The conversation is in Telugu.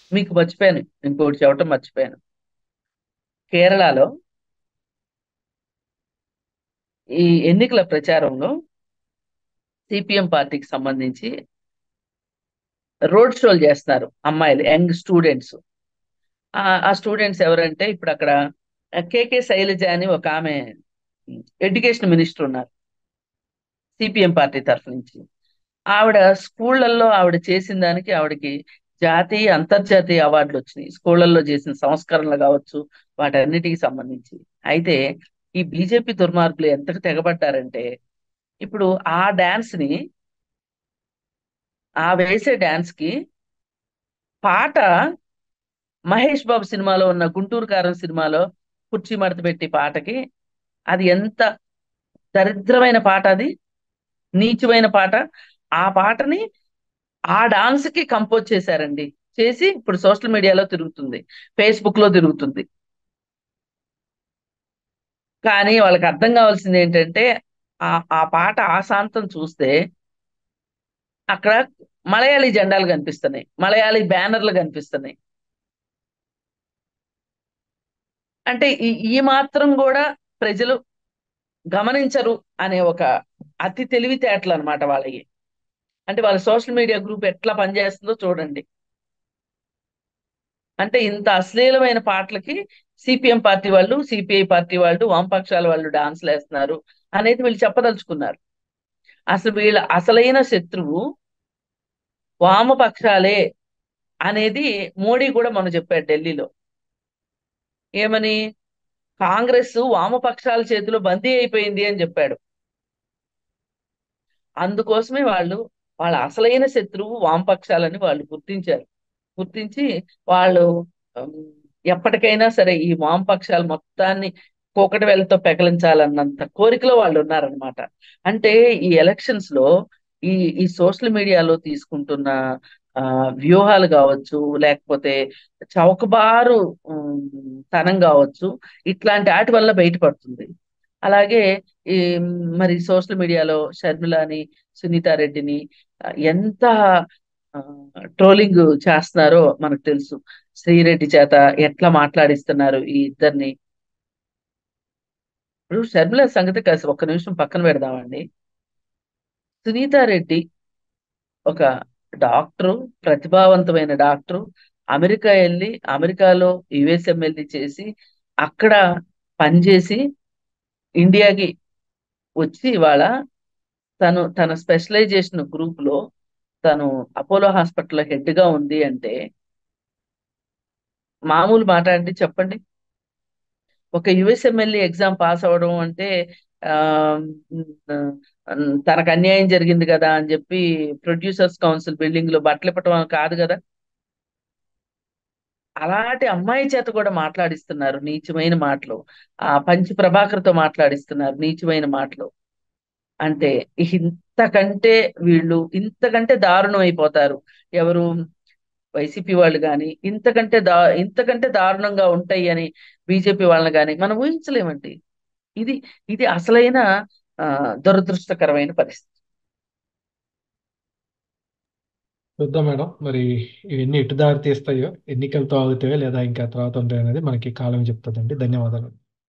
మీకు మర్చిపోయాను, ఇంకోటి చెప్పటం మర్చిపోయాను. కేరళలో ఈ ఎన్నికల ప్రచారంలో సిపిఎం పార్టీకి సంబంధించి రోడ్ షోలు చేస్తున్నారు అమ్మాయిలు, యంగ్ స్టూడెంట్స్. ఆ స్టూడెంట్స్ ఎవరంటే ఇప్పుడు అక్కడ కేకే శైలజ అని ఒక ఆమె ఎడ్యుకేషన్ మినిస్టర్ ఉన్నారు సిపిఎం పార్టీ తరఫు నుంచి. ఆవిడ స్కూళ్ళల్లో ఆవిడ చేసిన దానికి ఆవిడకి జాతీయ అంతర్జాతీయ అవార్డులు వచ్చినాయి, స్కూళ్ళల్లో చేసిన సంస్కరణలు కావచ్చు, వాటన్నిటికి సంబంధించి. అయితే ఈ బీజేపీ దుర్మార్గులు ఎంతకు తెగబడ్డారంటే, ఇప్పుడు ఆ డాన్స్ ని, ఆ వేసే డాన్స్ కి పాట, మహేష్ బాబు సినిమాలో ఉన్న గుంటూరు కారం సినిమాలో కుర్చీ మడత పెట్టి పాటకి, అది ఎంత దరిద్రమైన పాట, అది నీచమైన పాట. ఆ పాటని ఆ డాన్స్ కి కంపోజ్ చేశారండి. చేసి ఇప్పుడు సోషల్ మీడియాలో తిరుగుతుంది, ఫేస్బుక్ లో తిరుగుతుంది. కానీ వాళ్ళకి అర్థం కావాల్సింది ఏంటంటే, ఆ ఆ పాట ఆశాంతం చూస్తే అక్కడ మలయాళీ జెండాలు కనిపిస్తున్నాయి, మలయాళీ బ్యానర్లు కనిపిస్తున్నాయి. అంటే ఈ మాత్రం కూడా ప్రజలు గమనించరు అనే ఒక అతి తెలివితేటలు అనమాట వాళ్ళకి. అంటే వాళ్ళ సోషల్ మీడియా గ్రూప్ ఎట్లా పనిచేస్తుందో చూడండి. అంటే ఇంత అశ్లీలమైన పాటలకి సిపిఎం పార్టీ వాళ్ళు, సిపిఐ పార్టీ వాళ్ళు, వామపక్షాల వాళ్ళు డాన్స్లు వేస్తున్నారు అనేది వీళ్ళు చెప్పదలుచుకున్నారు. అసలు వీళ్ళ అసలైన శత్రువు వామపక్షాలే అనేది మోడీ కూడా మొన్న చెప్పాడు ఢిల్లీలో. ఏమని? కాంగ్రెస్ వామపక్షాల చేతిలో బందీ అయిపోయింది అని చెప్పాడు. అందుకోసమే వాళ్ళ అసలైన శత్రువు వామపక్షాలని వాళ్ళు గుర్తించారు. గుర్తించి వాళ్ళు ఉమ్, ఎప్పటికైనా సరే ఈ వామపక్షాలు మొత్తాన్ని కూకటి వేళ్ళతో పెకలించాలన్నంత కోరికలో వాళ్ళు ఉన్నారనమాట. అంటే ఈ ఎలక్షన్స్ లో ఈ ఈ సోషల్ మీడియాలో తీసుకుంటున్న ఆ వ్యూహాలు కావచ్చు, లేకపోతే చౌకబారు తనం కావచ్చు, ఇట్లాంటి వాటి వల్ల బయటపడుతుంది. అలాగే ఈ మరి సోషల్ మీడియాలో షర్మిలని, సునీతా రెడ్డిని ఎంత ట్రోలింగ్ చేస్తున్నారో మనకు తెలుసు. శ్రీరెడ్డి చేత ఎట్లా మాట్లాడిస్తున్నారు ఈ ఇద్దరిని. ఇప్పుడు షర్మిల సంగతి కాస్త ఒక్క నిమిషం పక్కన పెడదామండి. సునీతా రెడ్డి ఒక డాక్టరు, ప్రతిభావంతమైన డాక్టరు. అమెరికా వెళ్ళి అమెరికాలో యుఎస్ఎంఎల్ని చేసి అక్కడ పనిచేసి ఇండియాకి వచ్చి ఇవాళ తన స్పెషలైజేషన్ గ్రూప్ లో తను అపోలో హాస్పిటల్ హెడ్ గా ఉంది అంటే మామూలు మాట అండి చెప్పండి? ఒక యుఎస్ఎంఎల్ఏ ఎగ్జామ్ పాస్ అవ్వడం అంటే ఆ తనకు అన్యాయం జరిగింది కదా అని చెప్పి ప్రొడ్యూసర్స్ కౌన్సిల్ బిల్డింగ్ లో బట్టలు ఇప్పటం కాదు కదా. అలాంటి అమ్మాయి చేత కూడా మాట్లాడిస్తున్నారు నీచమైన మాటలు. ఆ పంచి ప్రభాకర్ తో మాట్లాడిస్తున్నారు నీచమైన మాటలు. అంటే ఇంతకంటే ఇంతకంటే దారుణం అయిపోతారు ఎవరు? వైసీపీ వాళ్ళు కానీ ఇంతకంటే దారుణంగా ఉంటాయి అని బీజేపీ వాళ్ళని కానీ మనం ఊహించలేమండి. ఇది ఇది అసలైన ఆ దురదృష్టకరమైన పరిస్థితి. చూద్దాం మేడం, మరి ఇవన్నీ ఎటు దారి తీస్తాయో, ఎన్నికలతో ఆగుతాయో లేదా ఇంకా తర్వాత ఉంటాయో అనేది మనకి కాలం చెప్తుందండి. ధన్యవాదాలు.